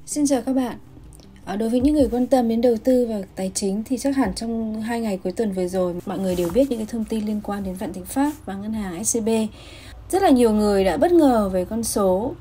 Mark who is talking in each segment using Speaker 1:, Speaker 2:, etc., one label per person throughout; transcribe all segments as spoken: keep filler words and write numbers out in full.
Speaker 1: Xin chào các bạn. À, đối với những người quan tâm đến đầu tư và tài chính thì chắc hẳn trong hai ngày cuối tuần vừa rồi mọi người đều biết những cái thông tin liên quan đến Vạn Thịnh Phát và ngân hàng ét xê bê. Rất là nhiều người đã bất ngờ về con số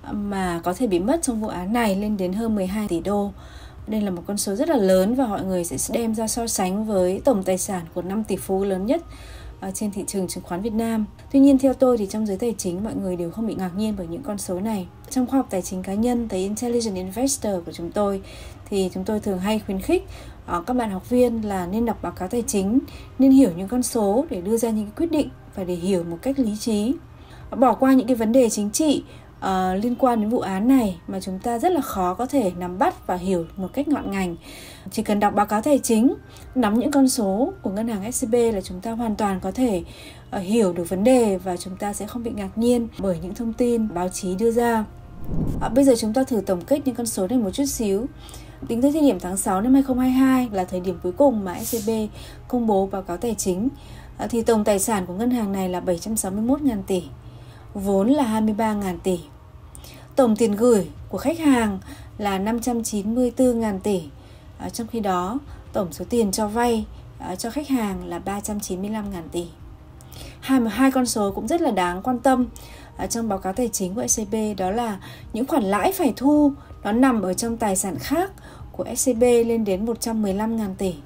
Speaker 1: mà có thể bị mất trong vụ án này lên đến hơn mười hai tỷ đô. Đây là một con số rất là lớn và mọi người sẽ đem ra so sánh với tổng tài sản của năm tỷ phú lớn nhất trên thị trường chứng khoán Việt Nam. Tuy nhiên theo tôi thì trong giới tài chính mọi người đều không bị ngạc nhiên bởi những con số này. Trong khoa học tài chính cá nhân, The Intelligent Investor của chúng tôi thì chúng tôi thường hay khuyến khích uh, các bạn học viên là nên đọc báo cáo tài chính, nên hiểu những con số để đưa ra những cái quyết định và để hiểu một cách lý trí. Bỏ qua những cái vấn đề chính trị uh, liên quan đến vụ án này mà chúng ta rất là khó có thể nắm bắt và hiểu một cách ngọn ngành. Chỉ cần đọc báo cáo tài chính, nắm những con số của ngân hàng ét xê bê là chúng ta hoàn toàn có thể uh, hiểu được vấn đề và chúng ta sẽ không bị ngạc nhiên bởi những thông tin báo chí đưa ra. À, bây giờ chúng ta thử tổng kết những con số này một chút xíu. Tính tới thời điểm tháng sáu năm hai không hai hai là thời điểm cuối cùng mà ét xê bê công bố báo cáo tài chính, à, thì tổng tài sản của ngân hàng này là bảy trăm sáu mươi mốt nghìn tỷ, vốn là hai mươi ba nghìn tỷ. Tổng tiền gửi của khách hàng là năm trăm chín mươi tư nghìn tỷ, à, trong khi đó tổng số tiền cho vay à, cho khách hàng là ba trăm chín mươi lăm nghìn tỷ. Hai, hai con số cũng rất là đáng quan tâm ở trong báo cáo tài chính của ét xê bê, đó là những khoản lãi phải thu nó nằm ở trong tài sản khác của ét xê bê lên đến một trăm mười lăm nghìn tỷ,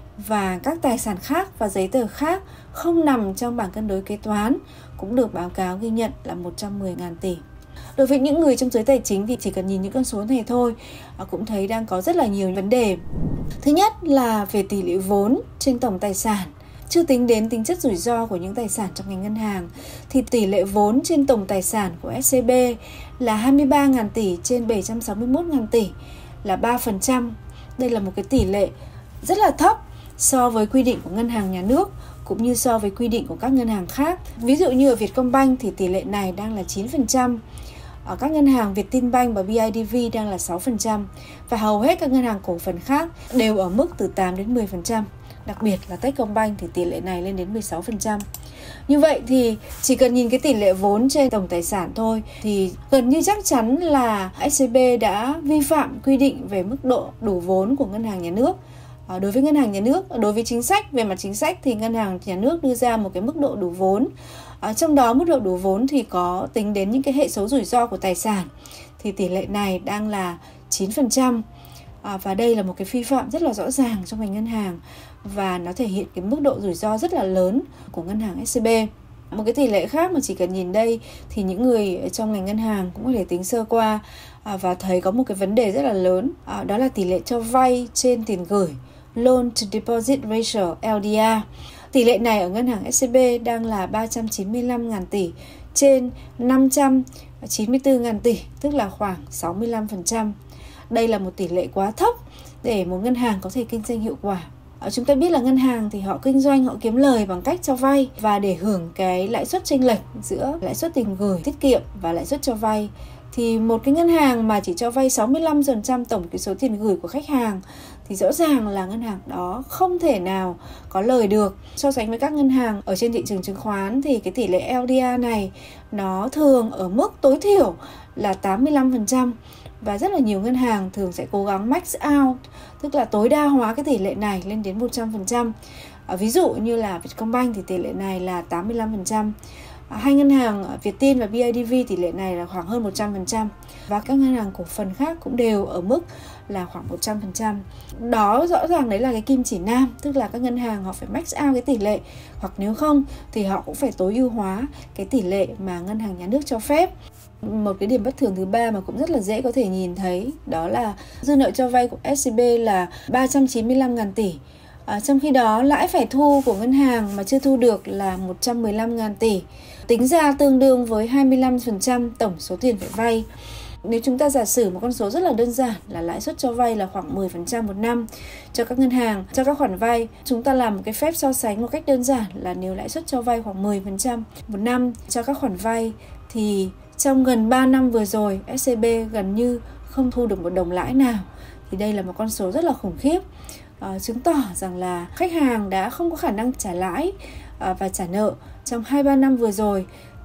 Speaker 1: và các tài sản khác và giấy tờ khác không nằm trong bảng cân đối kế toán cũng được báo cáo ghi nhận là một trăm mười nghìn tỷ. Đối với những người trong giới tài chính thì chỉ cần nhìn những con số này thôi cũng thấy đang có rất là nhiều vấn đề. Thứ nhất là về tỷ lệ vốn trên tổng tài sản. Chưa tính đến tính chất rủi ro của những tài sản trong ngành ngân hàng thì tỷ lệ vốn trên tổng tài sản của ét xê bê là hai mươi ba nghìn tỷ trên bảy trăm sáu mươi mốt nghìn tỷ, là ba phần trăm. Đây là một cái tỷ lệ rất là thấp so với quy định của ngân hàng nhà nước cũng như so với quy định của các ngân hàng khác. Ví dụ như ở Vietcombank thì tỷ lệ này đang là chín phần trăm. Ở các ngân hàng Vietinbank và bê i đê vê đang là sáu phần trăm, và hầu hết các ngân hàng cổ phần khác đều ở mức từ tám đến mười phần trăm. Đặc biệt là Techcombank thì tỷ lệ này lên đến mười sáu phần trăm. Như vậy thì chỉ cần nhìn cái tỷ lệ vốn trên tổng tài sản thôi thì gần như chắc chắn là ét xê bê đã vi phạm quy định về mức độ đủ vốn của ngân hàng nhà nước. À, đối với ngân hàng nhà nước, đối với chính sách, về mặt chính sách thì ngân hàng nhà nước đưa ra một cái mức độ đủ vốn. À, trong đó mức độ đủ vốn thì có tính đến những cái hệ số rủi ro của tài sản, thì tỷ lệ này đang là chín phần trăm. À, và đây là một cái vi phạm rất là rõ ràng trong ngành ngân hàng và nó thể hiện cái mức độ rủi ro rất là lớn của ngân hàng ét xê bê. Một cái tỷ lệ khác mà chỉ cần nhìn đây thì những người trong ngành ngân hàng cũng có thể tính sơ qua à, và thấy có một cái vấn đề rất là lớn, à, đó là tỷ lệ cho vay trên tiền gửi, Loan to Deposit Ratio L D R. Tỷ lệ này ở ngân hàng ét xê bê đang là ba trăm chín mươi lăm nghìn tỷ trên năm trăm chín mươi tư nghìn tỷ, tức là khoảng sáu mươi lăm phần trăm. Đây là một tỷ lệ quá thấp để một ngân hàng có thể kinh doanh hiệu quả. Chúng ta biết là ngân hàng thì họ kinh doanh, họ kiếm lời bằng cách cho vay, và để hưởng cái lãi suất chênh lệch giữa lãi suất tiền gửi tiết kiệm và lãi suất cho vay thì một cái ngân hàng mà chỉ cho vay sáu mươi lăm phần trăm tổng cái số tiền gửi của khách hàng thì rõ ràng là ngân hàng đó không thể nào có lời được. So sánh với các ngân hàng ở trên thị trường chứng khoán thì cái tỷ lệ L D R này nó thường ở mức tối thiểu là tám mươi lăm phần trăm. Và rất là nhiều ngân hàng thường sẽ cố gắng max out, tức là tối đa hóa cái tỷ lệ này lên đến một trăm phần trăm. À, ví dụ như là Vietcombank thì tỷ lệ này là tám mươi lăm phần trăm. À, hai ngân hàng Vietin và bê i đê vê tỷ lệ này là khoảng hơn một trăm phần trăm. Và các ngân hàng cổ phần khác cũng đều ở mức là khoảng một trăm phần trăm. Đó rõ ràng đấy là cái kim chỉ nam, tức là các ngân hàng họ phải max out cái tỷ lệ, hoặc nếu không thì họ cũng phải tối ưu hóa cái tỷ lệ mà ngân hàng nhà nước cho phép. Một cái điểm bất thường thứ ba mà cũng rất là dễ có thể nhìn thấy đó là dư nợ cho vay của ét xê bê là ba trăm chín mươi lăm nghìn tỷ. À, trong khi đó lãi phải thu của ngân hàng mà chưa thu được là một trăm mười lăm nghìn tỷ, tính ra tương đương với hai mươi lăm phần trăm tổng số tiền phải vay. Nếu chúng ta giả sử một con số rất là đơn giản là lãi suất cho vay là khoảng mười phần trăm một năm cho các ngân hàng, cho các khoản vay, chúng ta làm một cái phép so sánh một cách đơn giản là nếu lãi suất cho vay khoảng mười phần trăm một năm cho các khoản vay thì trong gần ba năm vừa rồi ét xê bê gần như không thu được một đồng lãi nào. Thì đây là một con số rất là khủng khiếp, à, chứng tỏ rằng là khách hàng đã không có khả năng trả lãi à, và trả nợ trong hai ba năm vừa rồi.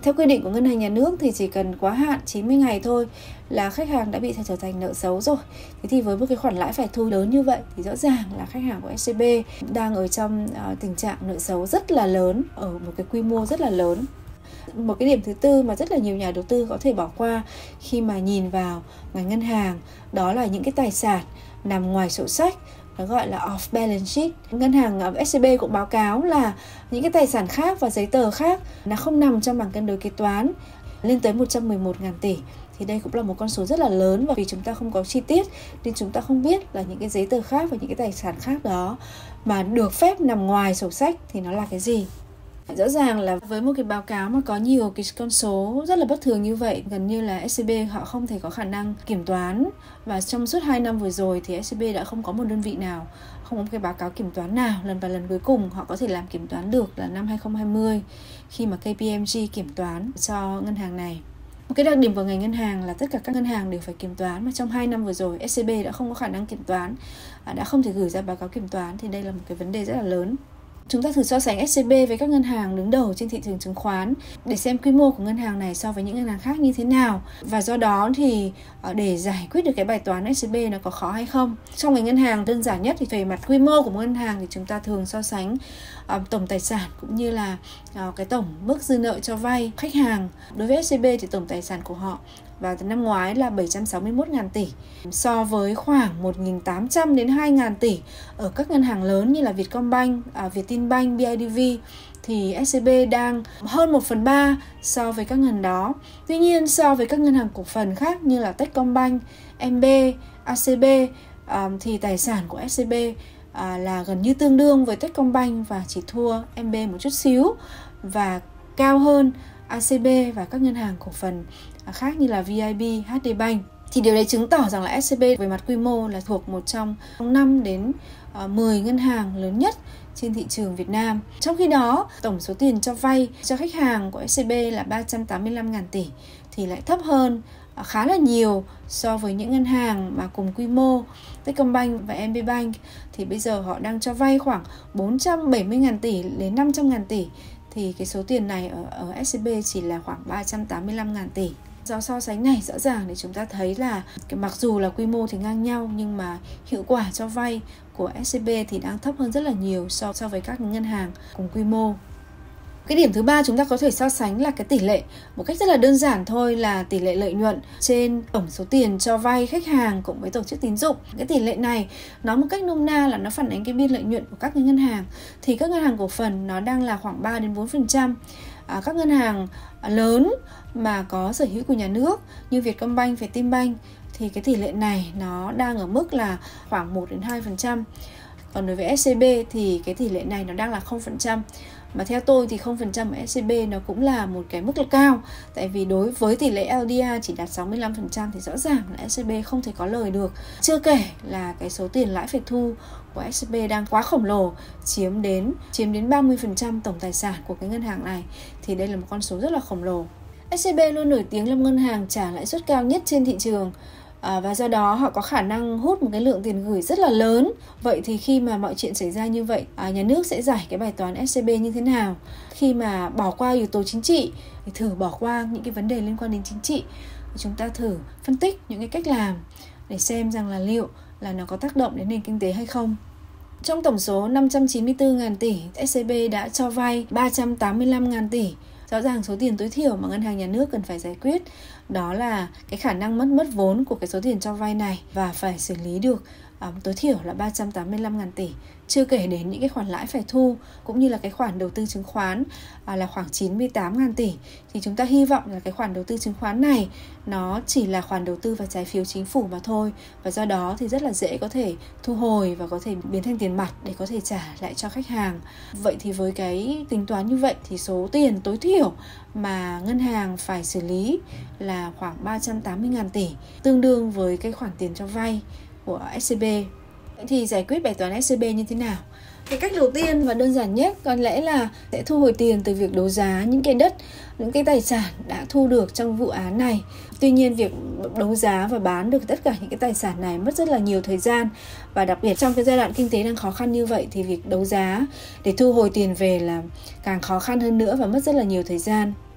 Speaker 1: Theo quy định của Ngân hàng Nhà nước thì chỉ cần quá hạn chín mươi ngày thôi là khách hàng đã bị trở thành nợ xấu rồi. Thế thì với một cái khoản lãi phải thu lớn như vậy thì rõ ràng là khách hàng của ét xê bê đang ở trong uh, tình trạng nợ xấu rất là lớn, ở một cái quy mô rất là lớn. Một cái điểm thứ tư mà rất là nhiều nhà đầu tư có thể bỏ qua khi mà nhìn vào ngành ngân hàng, đó là những cái tài sản nằm ngoài sổ sách, nó gọi là off balance sheet. Ngân hàng ét xê bê cũng báo cáo là những cái tài sản khác và giấy tờ khác nó không nằm trong bảng cân đối kế toán, lên tới một trăm mười một nghìn tỷ. Thì đây cũng là một con số rất là lớn, và vì chúng ta không có chi tiết nên chúng ta không biết là những cái giấy tờ khác và những cái tài sản khác đó mà được phép nằm ngoài sổ sách thì nó là cái gì. Rõ ràng là với một cái báo cáo mà có nhiều cái con số rất là bất thường như vậy, gần như là ét xê bê họ không thể có khả năng kiểm toán. Và trong suốt hai năm vừa rồi thì ét xê bê đã không có một đơn vị nào, không có một cái báo cáo kiểm toán nào. Lần và lần cuối cùng họ có thể làm kiểm toán được là năm hai không hai không, khi mà ca pê em giê kiểm toán cho ngân hàng này. Một cái đặc điểm của ngành ngân hàng là tất cả các ngân hàng đều phải kiểm toán, mà trong hai năm vừa rồi ét xê bê đã không có khả năng kiểm toán, đã không thể gửi ra báo cáo kiểm toán, thì đây là một cái vấn đề rất là lớn. Chúng ta thử so sánh ét xê bê với các ngân hàng đứng đầu trên thị trường chứng khoán để xem quy mô của ngân hàng này so với những ngân hàng khác như thế nào. Và do đó thì để giải quyết được cái bài toán ét xê bê nó có khó hay không. Trong ngành ngân hàng đơn giản nhất thì về mặt quy mô của một ngân hàng thì chúng ta thường so sánh uh, tổng tài sản cũng như là uh, cái tổng mức dư nợ cho vay khách hàng. Đối với ét xê bê thì tổng tài sản của họ và năm ngoái là bảy trăm sáu mươi mốt nghìn tỷ, so với khoảng một nghìn tám trăm đến hai nghìn tỷ ở các ngân hàng lớn như là Vietcombank, à, Vietinbank, bê i đê vê, thì ét xê bê đang hơn một phần ba so với các ngân đó. Tuy nhiên so với các ngân hàng cổ phần khác như là Techcombank, em bê, a xê bê à, thì tài sản của ét xê bê à, là gần như tương đương với Techcombank và chỉ thua em bê một chút xíu, và cao hơn a xê bê và các ngân hàng cổ phần khác như là vê i bê, hát đê Bank. Thì điều đấy chứng tỏ rằng là ét xê bê về mặt quy mô là thuộc một trong năm đến mười ngân hàng lớn nhất trên thị trường Việt Nam. Trong khi đó, tổng số tiền cho vay cho khách hàng của ét xê bê là ba trăm tám mươi lăm nghìn tỷ thì lại thấp hơn khá là nhiều so với những ngân hàng mà cùng quy mô. Techcombank và em bê Bank thì bây giờ họ đang cho vay khoảng bốn trăm bảy mươi nghìn tỷ đến năm trăm nghìn tỷ, thì cái số tiền này ở, ở ét xê bê chỉ là khoảng ba trăm tám mươi lăm nghìn tỷ. Do so sánh này rõ ràng để chúng ta thấy là cái mặc dù là quy mô thì ngang nhau nhưng mà hiệu quả cho vay của ét xê bê thì đang thấp hơn rất là nhiều so, so với các ngân hàng cùng quy mô. Cái điểm thứ ba chúng ta có thể so sánh là cái tỷ lệ, một cách rất là đơn giản thôi, là tỷ lệ lợi nhuận trên tổng số tiền cho vay khách hàng cùng với tổ chức tín dụng. Cái tỷ lệ này nói một cách nôm na là nó phản ánh cái biên lợi nhuận của các ngân hàng. Thì các ngân hàng cổ phần nó đang là khoảng ba đến bốn phần trăm. À, các ngân hàng lớn mà có sở hữu của nhà nước như Vietcombank, Vietinbank thì cái tỷ lệ này nó đang ở mức là khoảng một đến hai phần trăm. Còn đối với ét xê bê thì cái tỷ lệ này nó đang là không phần trăm. Mà theo tôi thì không phần trăm ở ét xê bê nó cũng là một cái mức cao. Tại vì đối với tỷ lệ lờ đê rờ chỉ đạt sáu mươi lăm phần trăm thì rõ ràng là ét xê bê không thể có lời được. Chưa kể là cái số tiền lãi phải thu của ét xê bê đang quá khổng lồ, chiếm đến chiếm đến ba mươi phần trăm tổng tài sản của cái ngân hàng này. Thì đây là một con số rất là khổng lồ. ét xê bê luôn nổi tiếng là ngân hàng trả lãi suất cao nhất trên thị trường. À, và do đó họ có khả năng hút một cái lượng tiền gửi rất là lớn. Vậy thì khi mà mọi chuyện xảy ra như vậy, à, nhà nước sẽ giải cái bài toán ét xê bê như thế nào? Khi mà bỏ qua yếu tố chính trị thì thử bỏ qua những cái vấn đề liên quan đến chính trị, chúng ta thử phân tích những cái cách làm để xem rằng là liệu là nó có tác động đến nền kinh tế hay không. Trong tổng số năm trăm chín mươi tư nghìn tỷ, ét xê bê đã cho vay ba trăm tám mươi lăm nghìn tỷ. Rõ ràng số tiền tối thiểu mà ngân hàng nhà nước cần phải giải quyết đó là cái khả năng mất mất vốn của cái số tiền cho vay này, và phải xử lý được um, tối thiểu là ba trăm tám mươi lăm nghìn tỷ. Chưa kể đến những cái khoản lãi phải thu cũng như là cái khoản đầu tư chứng khoán à, là khoảng chín mươi tám nghìn tỷ. Thì chúng ta hy vọng là cái khoản đầu tư chứng khoán này nó chỉ là khoản đầu tư vào trái phiếu chính phủ mà thôi, và do đó thì rất là dễ có thể thu hồi và có thể biến thành tiền mặt để có thể trả lại cho khách hàng. Vậy thì với cái tính toán như vậy thì số tiền tối thiểu mà ngân hàng phải xử lý là khoảng ba trăm tám mươi nghìn tỷ, tương đương với cái khoản tiền cho vay của ét xê bê. Thì giải quyết bài toán ét xê bê như thế nào? Cái cách đầu tiên và đơn giản nhất có lẽ là sẽ thu hồi tiền từ việc đấu giá những cái đất, những cái tài sản đã thu được trong vụ án này. Tuy nhiên việc đấu giá và bán được tất cả những cái tài sản này mất rất là nhiều thời gian, và đặc biệt trong cái giai đoạn kinh tế đang khó khăn như vậy thì việc đấu giá để thu hồi tiền về là càng khó khăn hơn nữa và mất rất là nhiều thời gian.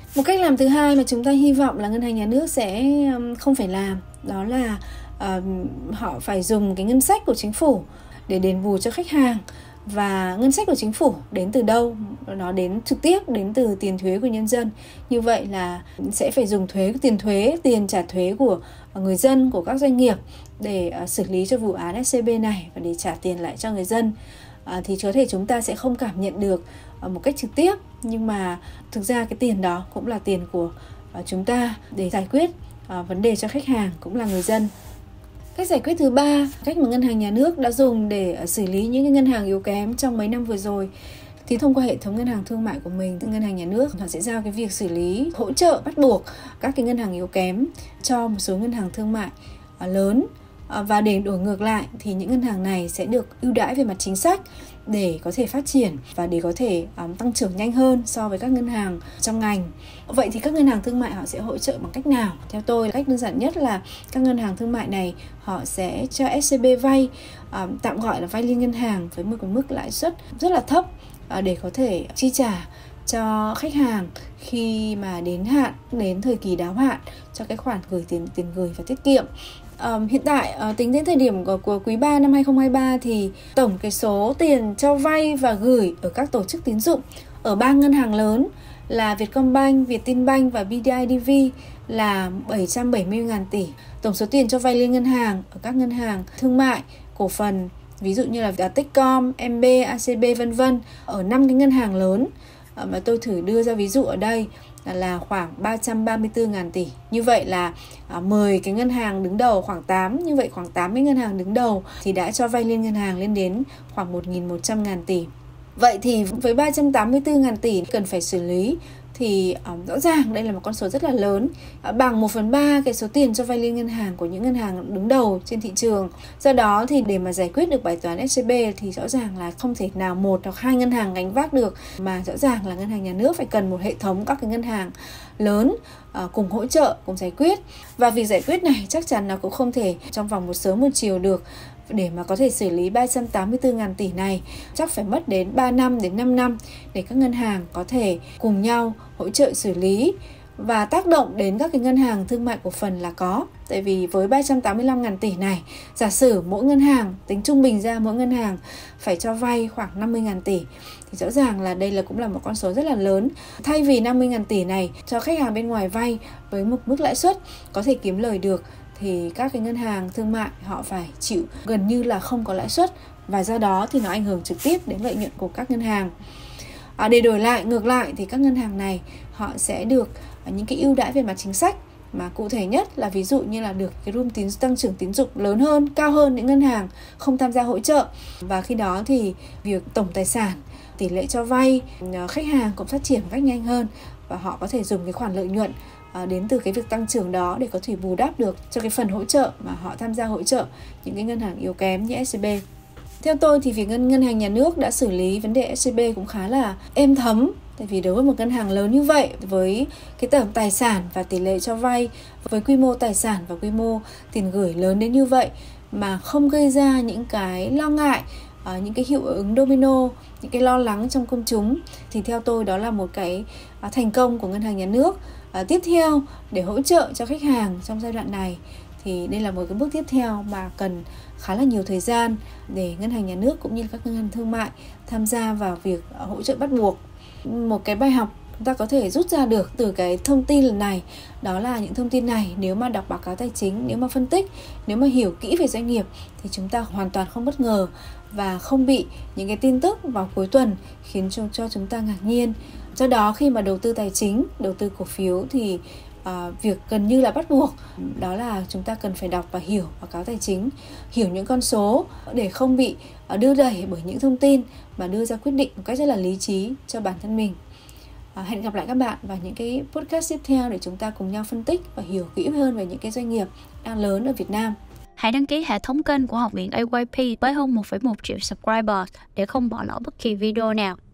Speaker 1: Một cách làm thứ hai mà chúng ta hy vọng là ngân hàng nhà nước sẽ không phải làm, đó là uh, họ phải dùng cái ngân sách của chính phủ để đền bù cho khách hàng. Và ngân sách của chính phủ đến từ đâu? Nó đến trực tiếp đến từ tiền thuế của nhân dân. Như vậy là sẽ phải dùng thuế, tiền thuế, tiền trả thuế của người dân, của các doanh nghiệp để uh, xử lý cho vụ án ét xê bê này và để trả tiền lại cho người dân. Uh, thì có thể chúng ta sẽ không cảm nhận được uh, một cách trực tiếp, nhưng mà thực ra cái tiền đó cũng là tiền của uh, chúng ta để giải quyết uh, vấn đề cho khách hàng, cũng là người dân. Cách giải quyết thứ ba, cách mà ngân hàng nhà nước đã dùng để xử lý những cái ngân hàng yếu kém trong mấy năm vừa rồi, thì thông qua hệ thống ngân hàng thương mại của mình, ngân hàng nhà nước họ sẽ giao cái việc xử lý, hỗ trợ bắt buộc các cái ngân hàng yếu kém cho một số ngân hàng thương mại lớn. Và để đổi ngược lại thì những ngân hàng này sẽ được ưu đãi về mặt chính sách để có thể phát triển và để có thể um, tăng trưởng nhanh hơn so với các ngân hàng trong ngành. Vậy thì các ngân hàng thương mại họ sẽ hỗ trợ bằng cách nào? Theo tôi, cách đơn giản nhất là các ngân hàng thương mại này họ sẽ cho ét xê bê vay, um, tạm gọi là vay liên ngân hàng với một cái mức lãi suất rất là thấp uh, để có thể chi trả cho khách hàng khi mà đến hạn, đến thời kỳ đáo hạn cho cái khoản gửi tiền tiền gửi và tiết kiệm. Um, hiện tại uh, tính đến thời điểm của, của quý ba năm hai không hai ba thì tổng cái số tiền cho vay và gửi ở các tổ chức tín dụng ở ba ngân hàng lớn là Vietcombank, Vietinbank và bê đê i đê vê là bảy trăm bảy mươi nghìn tỷ. Tổng số tiền cho vay liên ngân hàng ở các ngân hàng thương mại, cổ phần, ví dụ như là Techcom, em bê, a xê bê vân vân ở năm cái ngân hàng lớn uh, mà tôi thử đưa ra ví dụ ở đây là khoảng ba trăm ba mươi tư nghìn tỷ. Như vậy là à, mười cái ngân hàng đứng đầu khoảng tám, như vậy khoảng tám mươi ngân hàng đứng đầu thì đã cho vay liên ngân hàng lên đến khoảng một nghìn một trăm nghìn tỷ. Vậy thì với ba trăm tám mươi tư nghìn tỷ cần phải xử lý thì um, rõ ràng đây là một con số rất là lớn, uh, bằng một phần ba cái số tiền cho vay liên ngân hàng của những ngân hàng đứng đầu trên thị trường. Do đó thì để mà giải quyết được bài toán ét xê bê thì rõ ràng là không thể nào một hoặc hai ngân hàng gánh vác được, mà rõ ràng là ngân hàng nhà nước phải cần một hệ thống các cái ngân hàng lớn uh, cùng hỗ trợ, cùng giải quyết. Và việc giải quyết này chắc chắn nó cũng không thể trong vòng một sớm một chiều được. Để mà có thể xử lý ba trăm tám mươi tư nghìn tỷ này chắc phải mất đến ba năm đến năm năm để các ngân hàng có thể cùng nhau hỗ trợ xử lý. Và tác động đến các cái ngân hàng thương mại cổ phần là có. Tại vì với ba trăm tám mươi lăm nghìn tỷ này, giả sử mỗi ngân hàng, tính trung bình ra mỗi ngân hàng phải cho vay khoảng năm mươi nghìn tỷ, thì rõ ràng là đây là cũng là một con số rất là lớn. Thay vì năm mươi nghìn tỷ này cho khách hàng bên ngoài vay với một mức lãi suất có thể kiếm lời được, thì các cái ngân hàng thương mại họ phải chịu gần như là không có lãi suất, và do đó thì nó ảnh hưởng trực tiếp đến lợi nhuận của các ngân hàng. À, để đổi lại, ngược lại thì các ngân hàng này họ sẽ được những cái ưu đãi về mặt chính sách, mà cụ thể nhất là ví dụ như là được cái room tín tăng trưởng tín dụng lớn hơn, cao hơn những ngân hàng không tham gia hỗ trợ. Và khi đó thì việc tổng tài sản, tỷ lệ cho vay khách hàng cũng phát triển một cách nhanh hơn, và họ có thể dùng cái khoản lợi nhuận đến từ cái việc tăng trưởng đó để có thể bù đắp được cho cái phần hỗ trợ mà họ tham gia hỗ trợ những cái ngân hàng yếu kém như ét xê bê. Theo tôi thì việc ngân, ngân hàng nhà nước đã xử lý vấn đề ét xê bê cũng khá là êm thấm. Tại vì đối với một ngân hàng lớn như vậy, với cái tổng tài sản và tỷ lệ cho vay, với quy mô tài sản và quy mô tiền gửi lớn đến như vậy mà không gây ra những cái lo ngại, uh, những cái hiệu ứng domino, những cái lo lắng trong công chúng, thì theo tôi đó là một cái uh, thành công của ngân hàng nhà nước. Uh, tiếp theo để hỗ trợ cho khách hàng trong giai đoạn này thì đây là một cái bước tiếp theo mà cần khá là nhiều thời gian để ngân hàng nhà nước cũng như các ngân hàng thương mại tham gia vào việc uh, hỗ trợ bắt buộc. Một cái bài học chúng ta có thể rút ra được từ cái thông tin lần này, đó là những thông tin này nếu mà đọc báo cáo tài chính, nếu mà phân tích, nếu mà hiểu kỹ về doanh nghiệp thì chúng ta hoàn toàn không bất ngờ và không bị những cái tin tức vào cuối tuần khiến cho, cho chúng ta ngạc nhiên. Do đó khi mà đầu tư tài chính, đầu tư cổ phiếu thì uh, việc gần như là bắt buộc đó là chúng ta cần phải đọc và hiểu báo cáo tài chính, hiểu những con số để không bị uh, đưa đẩy bởi những thông tin mà đưa ra quyết định một cách rất là lý trí cho bản thân mình. Uh, hẹn gặp lại các bạn vào những cái podcast tiếp theo để chúng ta cùng nhau phân tích và hiểu kỹ hơn về những cái doanh nghiệp đang lớn ở Việt Nam.
Speaker 2: Hãy đăng ký hệ thống kênh của Học viện a i pê với hơn một phẩy một triệu subscribers để không bỏ lỡ bất kỳ video nào.